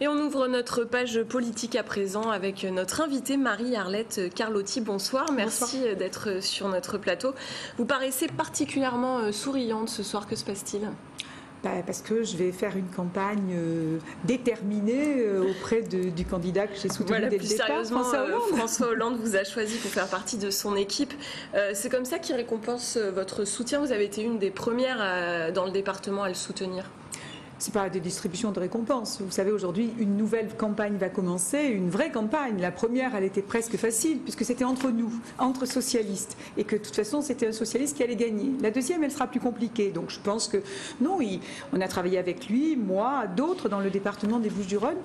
Et on ouvre notre page politique à présent avec notre invitée Marie-Arlette Carlotti. Bonsoir, merci d'être sur notre plateau. Vous paraissez particulièrement souriante ce soir, que se passe-t-il ? Parce que je vais faire une campagne déterminée auprès du candidat que j'ai soutenu dès le départ, François Hollande. François Hollande vous a choisi pour faire partie de son équipe. C'est comme ça qu'il récompense votre soutien. Vous avez été une des premières dans le département à le soutenir. Ce n'est pas des distributions de récompenses. Vous savez, aujourd'hui, une nouvelle campagne va commencer, une vraie campagne. La première, elle était presque facile, puisque c'était entre nous, entre socialistes, et que de toute façon, c'était un socialiste qui allait gagner. La deuxième, elle sera plus compliquée. Donc je pense que, non, on a travaillé avec lui, moi, d'autres, dans le département des Bouches-du-Rhône.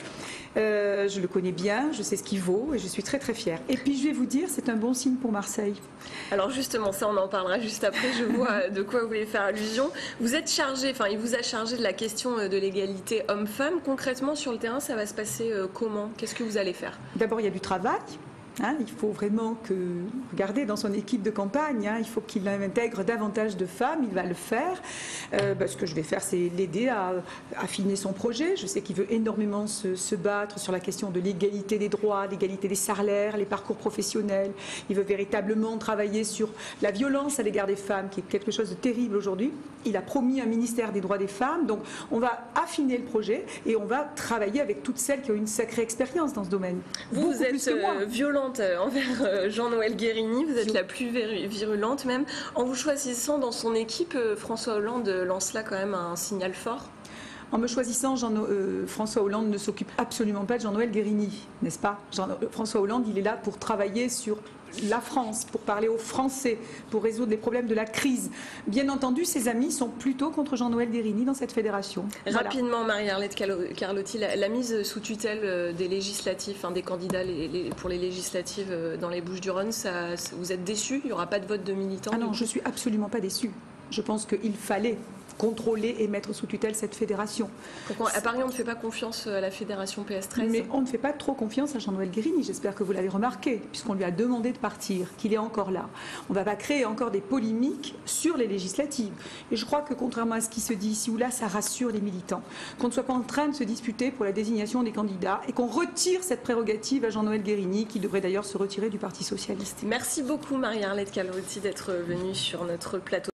Je le connais bien, je sais ce qu'il vaut, et je suis très très fière. Et puis, je vais vous dire, c'est un bon signe pour Marseille. Alors justement, ça, on en parlera juste après. Je vois de quoi vous voulez faire allusion. Vous êtes chargé, enfin, il vous a chargé de la question de l'égalité homme-femme. Concrètement, sur le terrain, ça va se passer comment ? Qu'est-ce que vous allez faire ? D'abord, il y a du travail. Il faut vraiment que, regardez, dans son équipe de campagne, il faut qu'il intègre davantage de femmes, il va le faire. Ce que je vais faire, c'est l'aider à affiner son projet. Je sais qu'il veut énormément se battre sur la question de l'égalité des droits, l'égalité des salaires, les parcours professionnels. Il veut véritablement travailler sur la violence à l'égard des femmes, qui est quelque chose de terrible aujourd'hui. Il a promis un ministère des droits des femmes, donc on va affiner le projet et on va travailler avec toutes celles qui ont une sacrée expérience dans ce domaine. Vous êtes violente envers Jean-Noël Guérini, vous êtes la plus virulente même. En vous choisissant dans son équipe, François Hollande lance là quand même un signal fort. En me choisissant, François Hollande ne s'occupe absolument pas de Jean-Noël Guérini, n'est-ce pas ? François Hollande, il est là pour travailler sur la France, pour parler aux Français, pour résoudre les problèmes de la crise. Bien entendu, ses amis sont plutôt contre Jean-Noël Guérini dans cette fédération. Rapidement, Marie-Arlette Carlotti, la mise sous tutelle des législatives, des candidats pour les législatives dans les Bouches-du-Rhône, vous êtes déçus ? Il n'y aura pas de vote de militants ? Ah non, je ne suis absolument pas déçue. Je pense qu'il fallait contrôler et mettre sous tutelle cette fédération. À Paris, on ne fait pas confiance à la fédération PS13 ? Mais on ne fait pas trop confiance à Jean-Noël Guérini, j'espère que vous l'avez remarqué, puisqu'on lui a demandé de partir, qu'il est encore là. On ne va pas créer encore des polémiques sur les législatives. Et je crois que contrairement à ce qui se dit ici ou là, ça rassure les militants. Qu'on ne soit pas en train de se disputer pour la désignation des candidats et qu'on retire cette prérogative à Jean-Noël Guérini, qui devrait d'ailleurs se retirer du Parti socialiste. Merci beaucoup Marie-Arlette Carlotti d'être venue sur notre plateau.